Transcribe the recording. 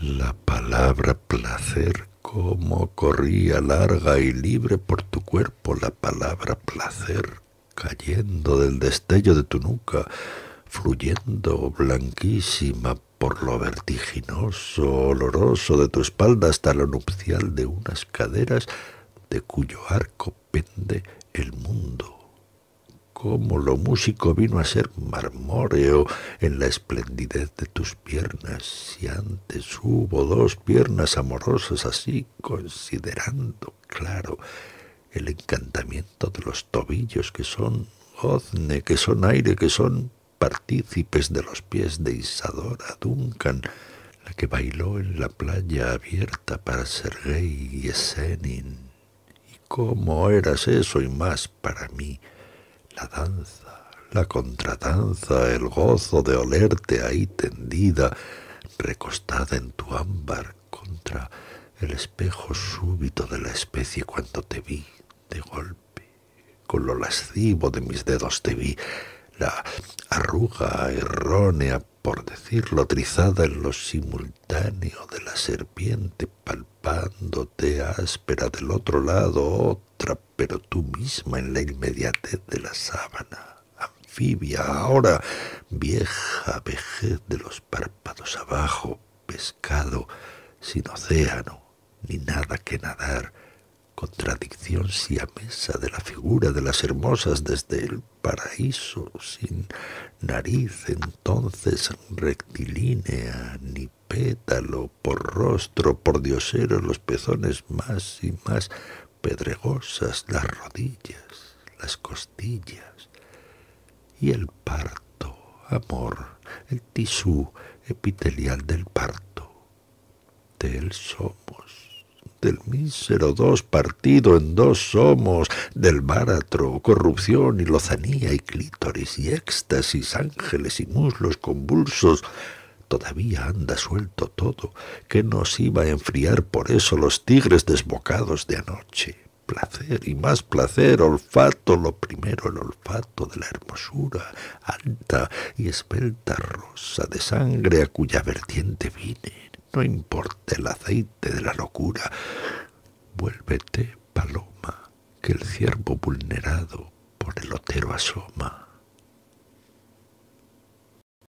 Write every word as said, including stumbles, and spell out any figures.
La palabra placer, cómo corría larga y libre por tu cuerpo la palabra placer, cayendo del destello de tu nuca, fluyendo blanquísima por lo vertiginoso, oloroso de tu espalda hasta lo nupcial de unas caderas de cuyo arco pende el mundo. Cómo lo músico vino a ser marmóreo en la esplendidez de tus piernas, si antes hubo dos piernas amorosas así, considerando, claro, el encantamiento de los tobillos que son gozne, que son aire, que son partícipes de los pies de Isadora Duncan, la que bailó en la playa abierta para Sergei Yesenin. Y cómo eras eso y más para mí, la danza, la contradanza, el gozo de olerte ahí tendida, recostada en tu ámbar contra el espejo súbito de la especie cuando te vi de golpe, con lo lascivo de mis dedos te vi, la arruga errónea, por decirlo, trizada en lo simultáneo de la serpiente palpándote áspera del otro lado otra, pero tú misma en la inmediatez de la sábana, anfibia, ahora vieja vejez de los párpados abajo, pescado sin océano, ni nada que nadar, contradicción siamesa de la figura de las hermosas desde el paraíso, sin nariz entonces rectilínea, ni pétalo, por rostro, por diosero, los pezones más y más pedregosas, las rodillas, las costillas, y el parto, amor, el tisú epitelial del parto. De él somos, del mísero dos partido en dos somos, del báratro, corrupción y lozanía y clítoris y éxtasis, ángeles y muslos convulsos. Todavía anda suelto todo, que nos iba a enfriar por eso los tigres desbocados de anoche. Placer y más placer, olfato, lo primero el olfato de la hermosura, alta y esbelta rosa de sangre a cuya vertiente vine. No importa el aceite de la locura, vuélvete paloma, que el ciervo vulnerado por el otero asoma.